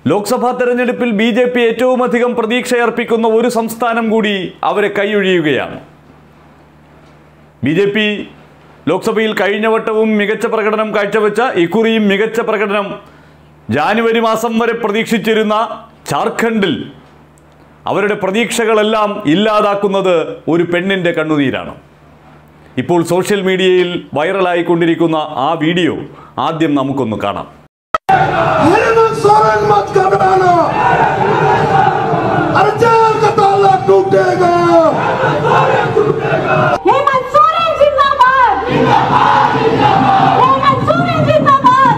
ലോക്സഭാ തെരഞ്ഞെടുപ്പിൽ ബി.ജെ.പി. ഏറ്റവുമധികം പ്രതീക്ഷയർപ്പിക്കുന്ന ഒരു സംസ്ഥാനം കൂടി അവരെ കൈയൊഴിയുകയാണ്. ബി.ജെ.പി. ലോക്സഭയിൽ കഴിഞ്ഞ വട്ടവും മികച്ച പ്രകടനം കാഴ്ചവെച്ച ഇക്കുറിയും മികച്ച പ്രകടനം ജാനുവരി മാസം വരെ പ്രതീക്ഷിച്ചിരുന്ന ജാർഖണ്ഡിൽ അവരുടെ പ്രതീക്ഷകളെല്ലാം ഇല്ലാതാക്കുന്നത് ഒരു പെണ്ണിൻ്റെ കണ്ണുനീരാണ്. ഇപ്പോൾ സോഷ്യൽ മീഡിയയിൽ വൈറലായിക്കൊണ്ടിരിക്കുന്ന ആ വീഡിയോ ആദ്യം നമുക്കൊന്ന് കാണാം. हेमंत सोरेन मत घबराना, अर्जन का ताला टूटेगा। हेमंत सोरेन जिंदाबाद, हेमंत सोरेन जिंदाबाद,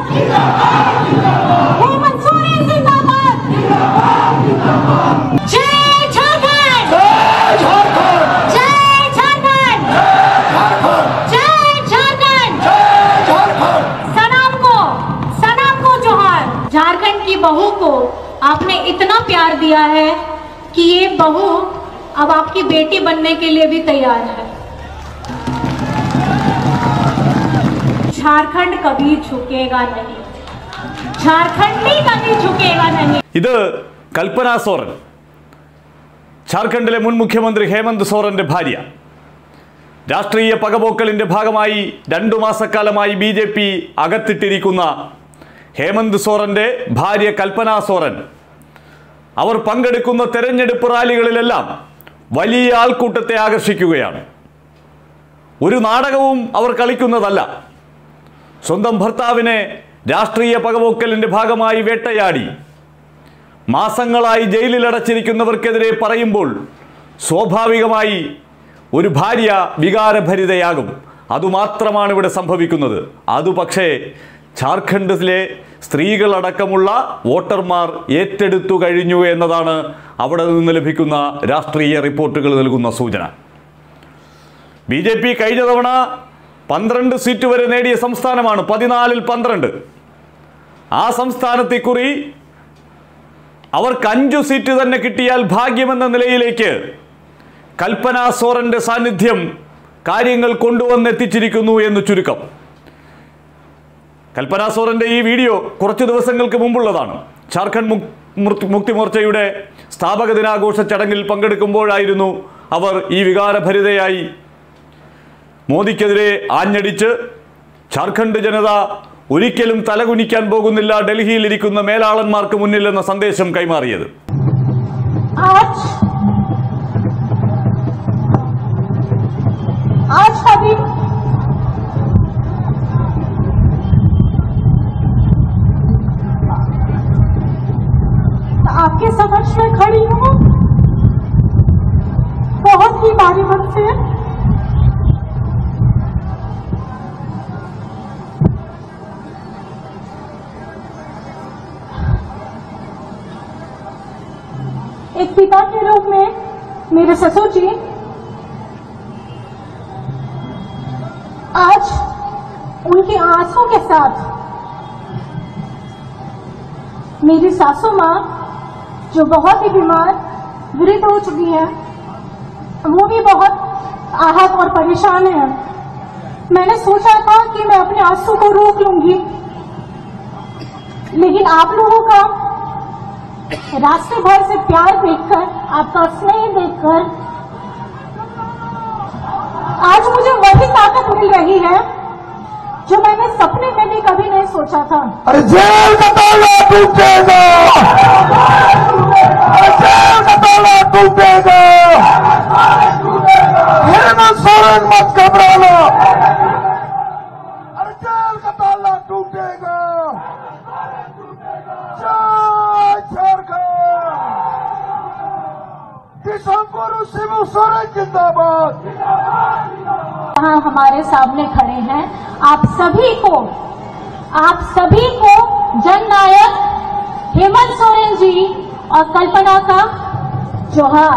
हेमंत सोरेन जिंदाबाद। जय झारखंड, जय झारखंड, जय झारखंड, सलाम को जोहार। झारखंड की बहू को आपने इतना प्यार दिया है कि ये बहू अब आपकी बेटी बनने के लिए भी तैयार है। झारखंड कभी झुकेगा नहीं, झारखंड भी कभी झुकेगा नहीं। ഇത് കൽപ്പന സോറൻ, ജാർഖണ്ഡിലെ മുൻ മുഖ്യമന്ത്രി ഹേമന്ത് സോറന്റെ ഭാര്യ. രാഷ്ട്രീയ പകപോക്കലിന്റെ ഭാഗമായി 2 മാസക്കാലമായി ബി.ജെ.പി. അകത്തിട്ടിരിക്കുന്ന ഹേമന്ത് സോറന്റെ ഭാര്യ കൽപ്പന സോറൻ അവർ പങ്കെടുക്കുന്ന തെരഞ്ഞെടുപ്പ് റാലികളിലെല്ലാം വലിയ ആൾക്കൂട്ടത്തെ ആകർഷിക്കുകയാണ്. ഒരു നാടകവും അവർ കളിക്കുന്നതല്ല. സ്വന്തം ഭർത്താവിനെ രാഷ്ട്രീയ പകപോക്കലിന്റെ ഭാഗമായി വേട്ടയാടി മാസങ്ങളായി ജയിലിലടച്ചിരിക്കുന്നവർക്കെതിരെ പറയുമ്പോൾ സ്വാഭാവികമായി ഒരു ഭാര്യ വികാരഭരിതയാകും. അതുമാത്രമാണ് ഇവിടെ സംഭവിക്കുന്നത്. അത് പക്ഷേ ജാർഖണ്ഡിലെ സ്ത്രീകളടക്കമുള്ള വോട്ടർമാർ ഏറ്റെടുത്തു കഴിഞ്ഞു എന്നതാണ് അവിടെ നിന്ന് ലഭിക്കുന്ന രാഷ്ട്രീയ റിപ്പോർട്ടുകൾ നൽകുന്ന സൂചന. ബി.ജെ.പി. കഴിഞ്ഞ തവണ 12 സീറ്റ് വരെ നേടിയ സംസ്ഥാനമാണ്. 14-ൽ 12. ആ സംസ്ഥാനത്തെ കുറി അവർക്ക് 5 സീറ്റ് തന്നെ കിട്ടിയാൽ ഭാഗ്യമെന്ന നിലയിലേക്ക് കൽപ്പന സോറന്റെ സാന്നിധ്യം കാര്യങ്ങൾ കൊണ്ടുവന്നെത്തിച്ചിരിക്കുന്നു എന്ന് ചുരുക്കം. കൽപ്പന സോറന്റെ ഈ വീഡിയോ കുറച്ച് ദിവസങ്ങൾക്ക് മുമ്പുള്ളതാണ്. ജാർഖണ്ഡ് മുക്തി മോർച്ചയുടെ സ്ഥാപക ദിനാഘോഷ ചടങ്ങിൽ പങ്കെടുക്കുമ്പോഴായിരുന്നു അവർ ഈ വികാരഭരിതയായി മോദിക്കെതിരെ ആഞ്ഞടിച്ച് ജാർഖണ്ഡ് ജനത ഒരിക്കലും തലകുനിക്കാൻ പോകുന്നില്ല, ഡൽഹിയിലിരിക്കുന്ന മേലാളന്മാർക്ക് മുന്നിൽ എന്ന സന്ദേശം കൈമാറിയത്. आपके समक्ष में खड़ी हूँ बहुत ही भारी मन से। एक पिता के रूप में मेरे ससुर जी आज उनके आंसू के साथ मेरी सासू माँ जो बहुत ही बीमार वृद्ध हो चुकी है, वो भी बहुत आहत और परेशान है। मैंने सोचा था कि मैं अपने आंसू को रोक लूंगी, लेकिन आप लोगों का रास्ते भर से प्यार देखकर, आपका स्नेह देखकर आज मुझे वही ताकत मिल रही है जो मैंने सपने में भी कभी नहीं सोचा था। अरे जेल का ताला टूटेगा, जेल का ताला टूटेगा। हेमंत सोरेन मत घबराना, अरे जेल का ताला टूटेगा। जय झारखंड, दिसंबर शिबू सोरेन जिंदाबाद। यहाँ हमारे सामने खड़े हैं, आप सभी को जननायक हेमंत सोरेन जी और कल्पना का जोहार।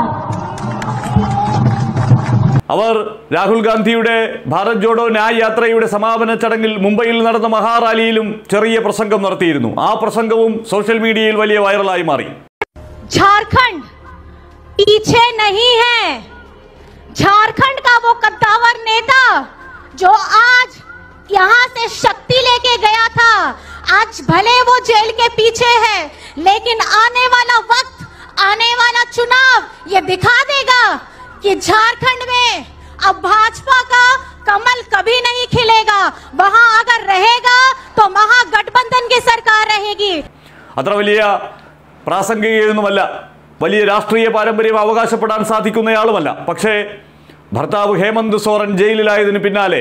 അവർ രാഹുൽ ഗാന്ധിയുടെ ഭാരത് ജോഡോ ന്യായ് യാത്രയുടെ സമാപന ചടങ്ങിൽ മുംബൈയിൽ നടന്ന മഹാറാലിയിലും ചെറിയ പ്രസംഗം നടത്തിയിരുന്നു. ആ പ്രസംഗവും സോഷ്യൽ മീഡിയയിൽ വലിയ വൈറലായി മാറി. झारखंड पीछे नहीं है, झारखंड का वो कद्दावर नेता जो आज यहाँ से शक्ति लेके गया था, आज भले वो जेल के पीछे है, लेकिन आने वाला वक्त, आने वाला चुनाव ये दिखा देगा कि झारखंड में अब भाजपा का कमल कभी नहीं खिलेगा। वहां अगर रहेगा तो महागठबंधन की सरकार रहेगी। അത്ര വലിയ പ്രാസംഗികയൊന്നുമല്ല, വലിയ രാഷ്ട്രീയ പാരമ്പര്യം അവകാശപ്പെടാൻ സാധിക്കുന്നയാളുമല്ല. പക്ഷേ ഭർത്താവ് ഹേമന്ത് സോറൻ ജയിലിലായതിന് പിന്നാലെ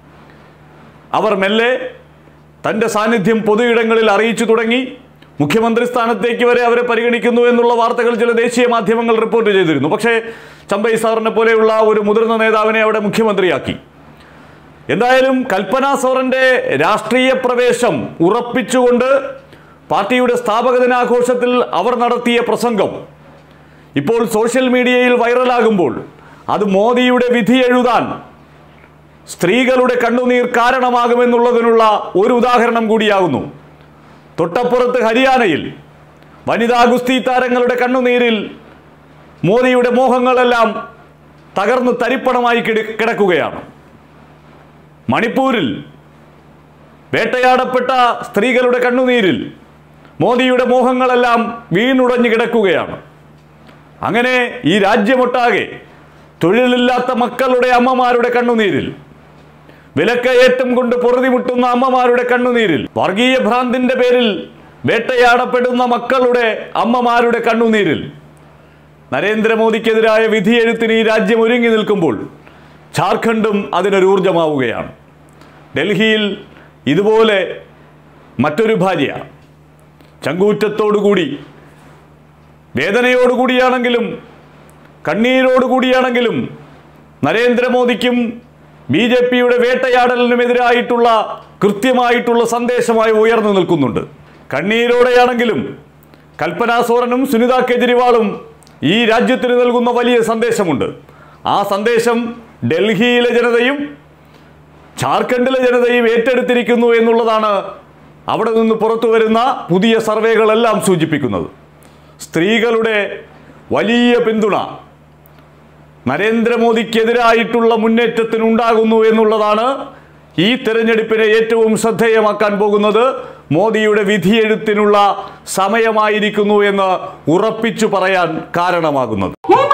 അവർ മെല്ലെ തൻ്റെ സാന്നിധ്യം പൊതുയിടങ്ങളിൽ അറിയിച്ചു തുടങ്ങി. മുഖ്യമന്ത്രി സ്ഥാനത്തേക്ക് വരെ അവരെ പരിഗണിക്കുന്നു എന്നുള്ള വാർത്തകൾ ചില ദേശീയ മാധ്യമങ്ങൾ റിപ്പോർട്ട് ചെയ്തിരുന്നു. പക്ഷേ ചമ്പൈ സാറിനെ പോലെയുള്ള ഒരു മുതിർന്ന നേതാവിനെ അവിടെ മുഖ്യമന്ത്രിയാക്കി. എന്തായാലും കൽപ്പന സോറന്റെ രാഷ്ട്രീയ പ്രവേശം ഉറപ്പിച്ചുകൊണ്ട് പാർട്ടിയുടെ സ്ഥാപക ദിനാഘോഷത്തിൽ അവർ നടത്തിയ പ്രസംഗം ഇപ്പോൾ സോഷ്യൽ മീഡിയയിൽ വൈറലാകുമ്പോൾ അത് മോദിയുടെ വിധി എഴുതാൻ സ്ത്രീകളുടെ കണ്ണുനീർ കാരണമാകുമെന്നുള്ളതിനുള്ള ഒരു ഉദാഹരണം കൂടിയാകുന്നു. തൊട്ടപ്പുറത്ത് ഹരിയാനയിൽ വനിതാ ഗുസ്തി താരങ്ങളുടെ കണ്ണുനീരിൽ മോദിയുടെ മോഹങ്ങളെല്ലാം തകർന്ന് തരിപ്പണമായി കിടക്കുകയാണ്. മണിപ്പൂരിൽ വേട്ടയാടപ്പെട്ട സ്ത്രീകളുടെ കണ്ണുനീരിൽ മോദിയുടെ മോഹങ്ങളെല്ലാം വീണുടഞ്ഞു കിടക്കുകയാണ്. അങ്ങനെ ഈ രാജ്യമൊട്ടാകെ തൊഴിലില്ലാത്ത മക്കളുടെ അമ്മമാരുടെ കണ്ണുനീരിൽ, വിലക്കയറ്റം കൊണ്ട് പൊറുതിമുട്ടുന്ന അമ്മമാരുടെ കണ്ണുനീരിൽ, വർഗീയ ഭ്രാന്തിന്റെ പേരിൽ വേട്ടയാടപ്പെടുന്ന മക്കളുടെ അമ്മമാരുടെ കണ്ണുനീരിൽ നരേന്ദ്രമോദിക്കെതിരായ വിധിയെഴുത്തിന് ഈ രാജ്യം ഒരുങ്ങി നിൽക്കുമ്പോൾ ജാർഖണ്ഡും അതിനൊരു ഊർജമാവുകയാണ്. ഡൽഹിയിൽ ഇതുപോലെ മറ്റൊരു ഭാര്യ ചങ്കൂറ്റത്തോടുകൂടി, വേദനയോടുകൂടിയാണെങ്കിലും കണ്ണീരോടുകൂടിയാണെങ്കിലും നരേന്ദ്രമോദിക്കും BJPയുടെ വേട്ടയാടലിനുമെതിരായിട്ടുള്ള കൃത്യമായിട്ടുള്ള സന്ദേശമായി ഉയർന്നു നിൽക്കുന്നുണ്ട്. കണ്ണീരോടെയാണെങ്കിലും കൽപ്പന സോറനും സുനിത കേജ്രിവാളും ഈ രാജ്യത്തിന് നൽകുന്ന വലിയ സന്ദേശമുണ്ട്. ആ സന്ദേശം ഡൽഹിയിലെ ജനതയും ജാർഖണ്ഡിലെ ജനതയും ഏറ്റെടുത്തിരിക്കുന്നു എന്നുള്ളതാണ് അവിടെ നിന്ന് പുറത്തു വരുന്ന പുതിയ സർവേകളെല്ലാം സൂചിപ്പിക്കുന്നത്. സ്ത്രീകളുടെ വലിയ പിന്തുണ നരേന്ദ്രമോദിക്കെതിരായിട്ടുള്ള മുന്നേറ്റത്തിനുണ്ടാകുന്നു എന്നുള്ളതാണ് ഈ തെരഞ്ഞെടുപ്പിനെ ഏറ്റവും ശ്രദ്ധേയമാക്കാൻ പോകുന്നത്. മോദിയുടെ വിധിയെഴുത്തിനുള്ള സമയമായിരിക്കുന്നു എന്ന് ഉറപ്പിച്ചു പറയാൻ കാരണമാകുന്നത്.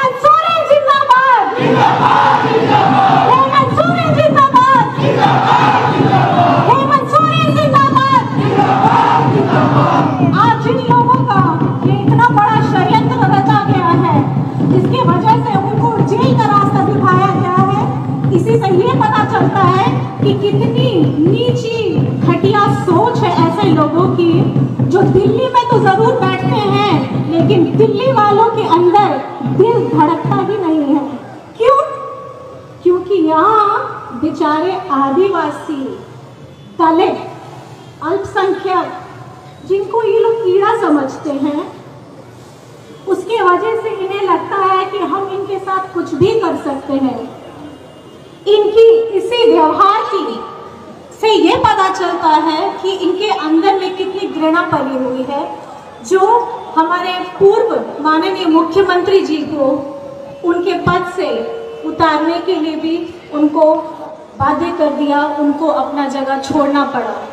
आज जिन लोगों का ये इतना बड़ा षड्यंत्र रचा गया है, जिसकी वजह से उनको जेल का रास्ता दिखाया गया है, इसी से ये पता चलता है कि कितनी नीची घटिया सोच है ऐसे लोगों की, जो दिल्ली में तो जरूर बैठते हैं लेकिन दिल्ली वालों के अंदर दिल धड़कता ही नहीं है। क्यों? क्योंकि यहाँ बेचारे आदिवासी, दलित, अल्पसंख्यक, जिनको ये लोग कीड़ा समझते हैं, उसके वजह से इन्हें लगता है कि हम इनके साथ कुछ भी कर सकते हैं। इनकी इसी व्यवहार की से ये पता चलता है कि इनके अंदर में कितनी घृणा पली हुई है, जो हमारे पूर्व माननीय मुख्यमंत्री जी को उनके पद से उतारने के लिए भी उनको बाध्य कर दिया, उनको अपना जगह छोड़ना पड़ा।